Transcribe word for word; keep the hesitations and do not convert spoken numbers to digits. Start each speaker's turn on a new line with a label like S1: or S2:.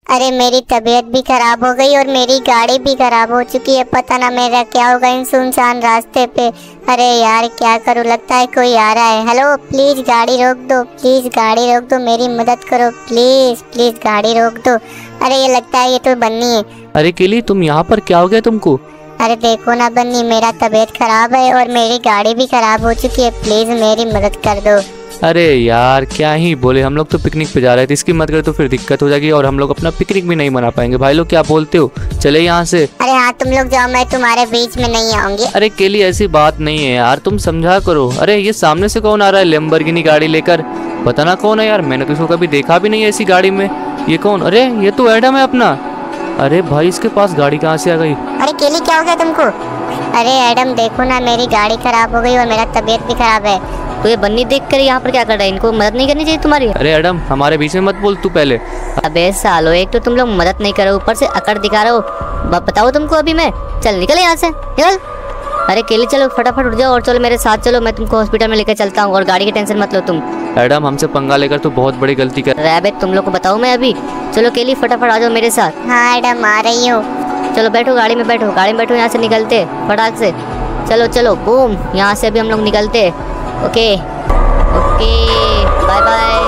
S1: अरे मेरी तबीयत भी खराब हो गई और मेरी गाड़ी भी खराब हो चुकी है। पता ना मेरा क्या होगा इन सुनसान रास्ते पे। अरे यार क्या करूँ, लगता है कोई आ रहा है। हेलो, प्लीज गाड़ी रोक दो, प्लीज गाड़ी रोक दो, मेरी मदद करो, प्लीज प्लीज गाड़ी रोक दो। अरे ये लगता है ये तो बन्नी है।
S2: अरे केली, तुम यहाँ पर, क्या हो गया तुमको?
S1: अरे देखो ना बन्नी, मेरा तबीयत खराब है और मेरी गाड़ी भी खराब हो चुकी है, प्लीज मेरी मदद कर दो।
S2: अरे यार क्या ही बोले, हम लोग तो पिकनिक पे जा रहे थे, इसकी मत करे तो फिर दिक्कत हो जाएगी और हम लोग अपना पिकनिक भी नहीं मना पाएंगे। भाई लोग क्या बोलते हो, चले यहाँ से।
S1: अरे हाँ तुम लोग जाओ, मैं तुम्हारे बीच में नहीं आऊंगी।
S2: अरे केली ऐसी बात नहीं है यार, तुम समझा करो। अरे ये सामने से कौन आ रहा है लैम्बोर्गिनी गाड़ी लेकर? पता ना कौन है यार, मैंने तो इसको कभी देखा भी नहीं है ऐसी गाड़ी में। ये कौन? अरे ये तो एडम है अपना। अरे भाई इसके पास गाड़ी कहाँ से आ गई?
S1: अरे केली क्या हो गया तुमको? अरे एडम देखो ना, मेरी गाड़ी खराब हो गई और मेरा तबीयत भी खराब है।
S3: तो ये बन्नी देख कर यहाँ पर क्या कर रहा है? इनको मदद नहीं करनी चाहिए तुम्हारी?
S2: अरे एडम हमारे बीच में मत बोल तू पहले।
S3: अबे सालो, एक तो तुम लोग मदद नहीं करो, ऊपर से अकड़ दिखा रहे हो। बताओ तुमको अभी मैं। चल निकल यहाँ से, निकल। अरे केली चलो फटाफट उठ जाओ और चलो मेरे साथ चलो, मैं तुमको हॉस्पिटल में लेकर चलता हूँ और गाड़ी की टेंशन मत लो तुम।
S2: एडम हमसे पंगा लेकर तो बहुत बड़ी गलती कर।
S3: अबे तुम लोग को बताऊँ मैं अभी। चलो केली फटाफट आ जाओ मेरे साथ।
S1: हाँ एडम आ रही हूँ।
S3: चलो बैठो गाड़ी में, बैठो गाड़ी में बैठो, यहाँ से निकलते फटाक से। चलो चलो बूम, यहाँ से अभी हम लोग निकलते। Okay okay bye bye.